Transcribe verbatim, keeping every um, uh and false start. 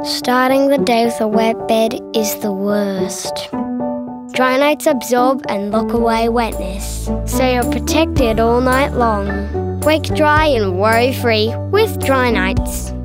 Starting the day with a wet bed is the worst. DryNites absorb and lock away wetness, so you're protected all night long. Wake dry and worry-free with DryNites.